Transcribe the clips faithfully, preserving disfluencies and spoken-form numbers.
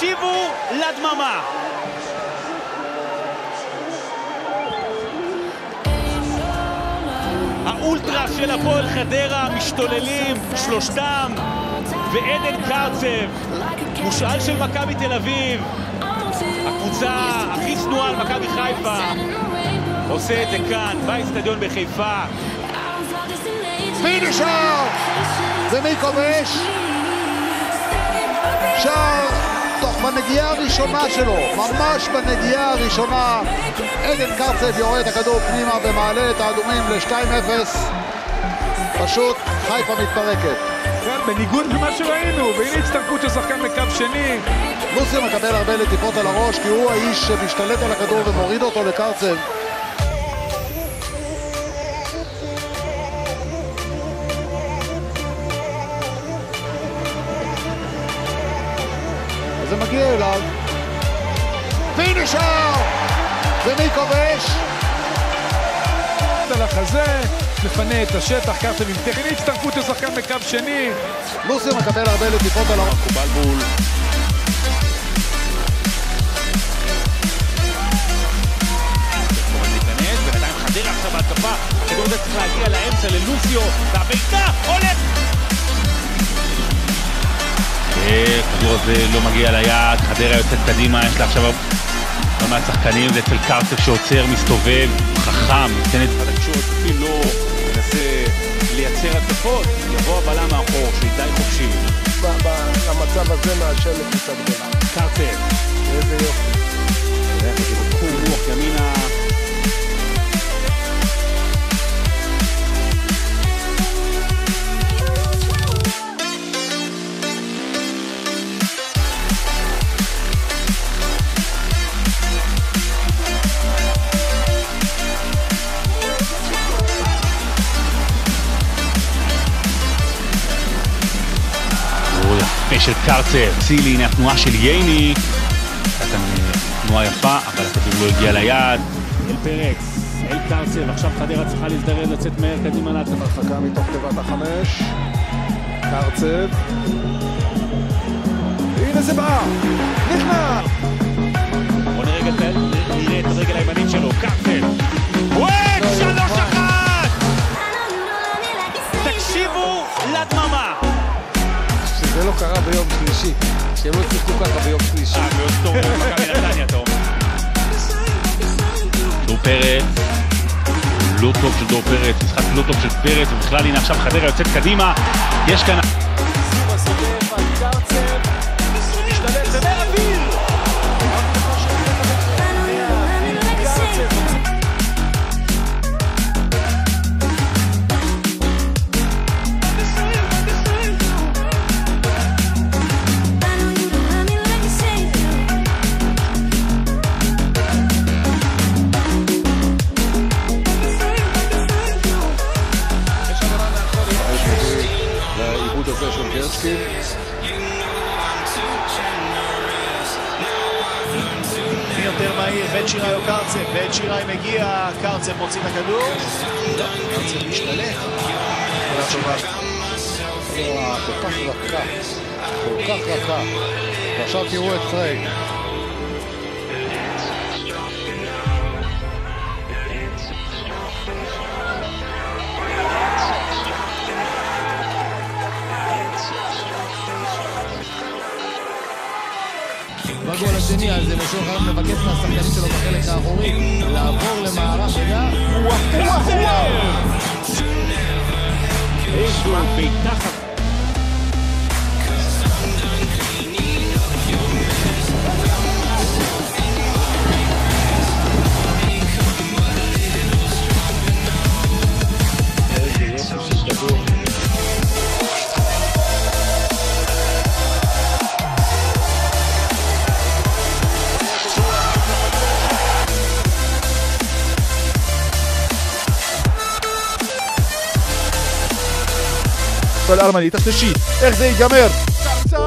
תקשיבו לדממה. האולטרה של הפועל חדרה משתוללים, שלושתם, ועדן קרצב, מושאל של מכבי תל אביב, הקבוצה הכי שנואה על מכבי חיפה, עושה את זה כאן, באצטדיון בחיפה. פינישר! ומי כובש? שער תוך בנגיעה הראשונה שלו, ממש בנגיעה הראשונה, עדן קרצב יורה את הכדור פנימה ומעלה את האדומים ל-שתיים אפס. פשוט חיפה מתפרקת. בניגוד למה שראינו, והנה הצטרפות של שחקן בקו שני. לוסיו מקבל הרבה לטיפות על הראש, כי הוא האיש שמשתלט על הכדור ומוריד אותו לקרצב. אז זה מגיע אליו. פינישר! ומי כובש? על החזה, מפנה את השטח, קרצב עם טכני, הצטרפות של שחקן בקו שני. לוסיו מקבל הרבה לטיפות על הראש. בלבול. ובינתיים חדרה עכשיו בהתקפה, הכדור הזה צריך להגיע לאמצע ללוסיו, והביתה הולך! הכדור הזה לא מגיע ליד, חדרה יוצאת קדימה, יש לה עכשיו לא מעט שחקנים, זה אצל קרצב שעוצר, מסתובב, חכם, נותן את חדשות, אפילו לא מנסה לייצר התקפות, יבוא הבלם מאחור, שהיא די חופשי. במצב הזה מהשם לקבוצה גדולה. קרצב. איזה יופי. קחו רוח ימינה. של קרצב, צילי, הנה התנועה של ייני, הייתה תנועה יפה, אבל הכדור לא הגיע ליד. אל פרץ, אל קרצב, עכשיו חדרה צריכה להזדרז לצאת מהר קדימה להתקפה. הרחקה מתוך תיבת החמש, קרצב, הנה זה בא, נכנס! בוא נראה את הרגל הימנית שלו, קרצב, וואט, שלוש אחת! תקשיבו לדממה. זה לא קרה ביום שלישי, שהם לא צריכו ככה ביום שלישי. אה, מאוד טוב, מכבי נתניה, טוב. דור פרץ, לא טוב של דור פרץ, משחק לא טוב של פרץ, ובכלל הנה עכשיו חדרה יוצאת קדימה, יש כאן... משתלט ומאוויר! לעיבוד הזה של גרצ'קין. מי יותר מהיר, בן שיראי או קרצב? בן שיראי מגיע, קרצב מוציא את הכדור. לא, קרצב משתלט. כל כך רכה, כל כך רכה. ועכשיו תראו את פרייג. בגול השני, אז משהו אחר מבקש מהשחקנים שלו בחלק האחורי לעבור למערך שגע. וואו וואו וואו! איזו ביתחת. איזה יופי של כדור. אלמנית השלישית, איך זה ייגמר? קרצב!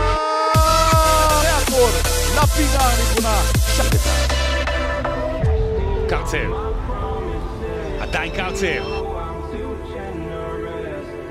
זה הכל, לפינה הנכונה, שקטה. קרצב, עדיין קרצב.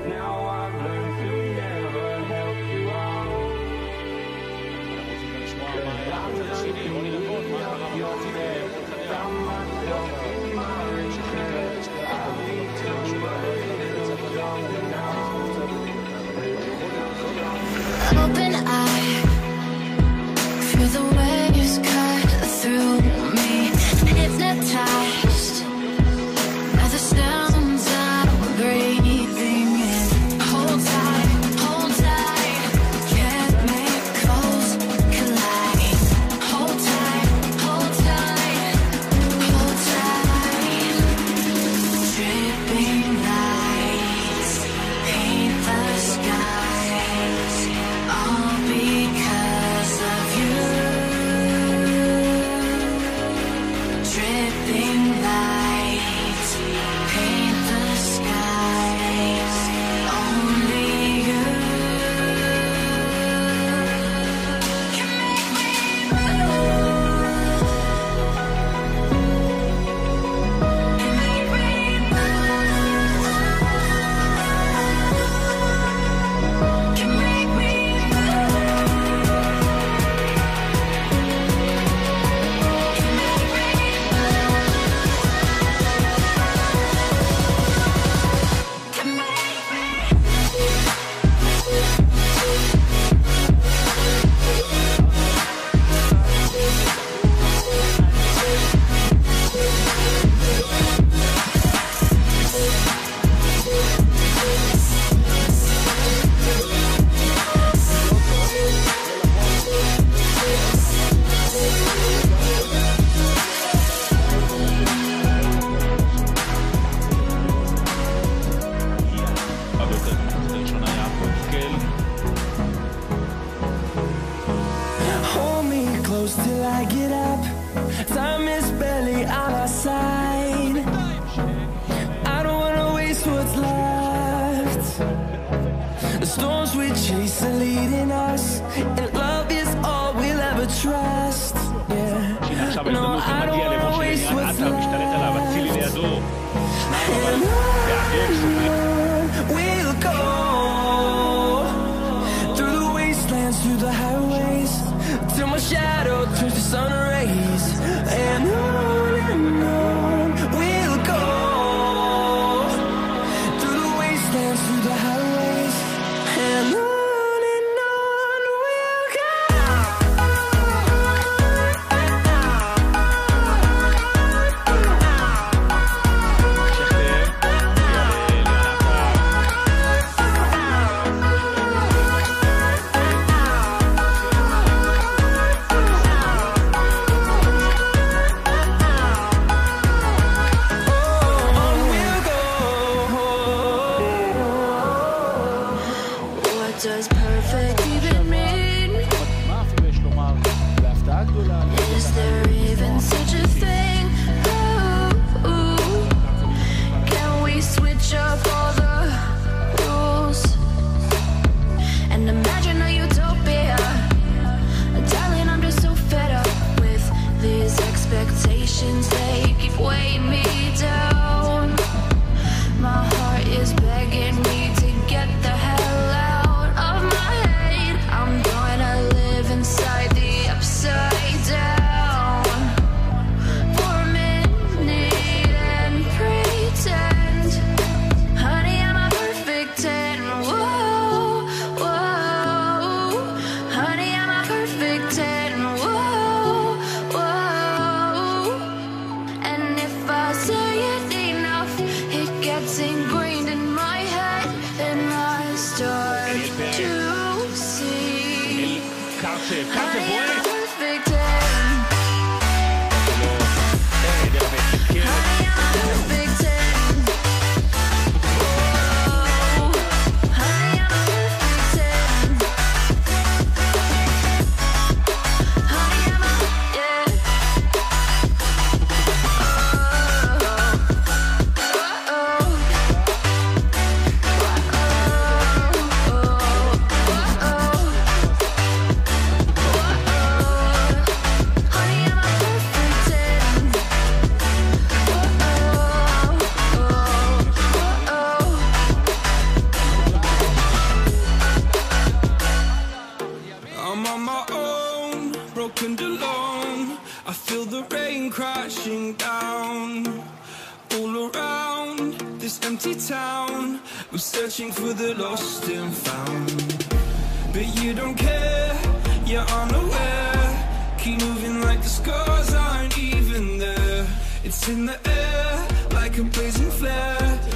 אנחנו רוצים גם לשמוע Open eye, feel the waves cut through me, hypnotized by the sounds I'm breathing in. Hold tight, hold tight, chemicals collide. Hold tight, hold tight, hold tight. Dripping lights paint the skies, all because of you. Dripping lights paint the skies, only you can make me move, can make me move, can make me Hold me close till I get up. Time is barely on our side. I don't wanna waste what's left. The storms we chase are leading us, and love is all we'll ever trust. Yeah. עכשיו No, ההזדמנות I don't מגיע wanna למשה waste עניין, what's עטר משתלט עליו, אצילי left. לידו. And אבל באדום סופי. we'll go through the wastelands, through the highways, till my shadow turns to sun rays. And on and on we'll go through the wastelands, through the highways, and on and on we'll go. What does perfect even mean? מה אפילו יש לומר? בהפתעה גדולה. Is there even such a thing? Ooh, ooh. Can we switch up all the rules and imagine a utopia? Darling, I'm just so fed up with these expectations. They keep weighing me down. My heart is begging me to get the hell out of my head. I'm gonna live inside the upside down for a minute and pretend, honey, I'm a perfect ten. Whoa, whoa, honey, I'm a perfect ten. Whoa, whoa, and if I say it enough, it gets ingrained in my head, and I start to see, קרצב, קרצב honey, I'm a בועט. perfect ten. Honey, Honey, I'm a perfect ten. Whoa, honey, I'm a perfect ten. Honey, I'm a, yeah. Oh, oh, oh, oh, oh, oh, oh. and alone. I feel the rain crashing down all around this empty town. I'm searching for the lost and found, but you don't care, you're unaware. Keep moving like the scars aren't even there. It's in the air like a blazing flare.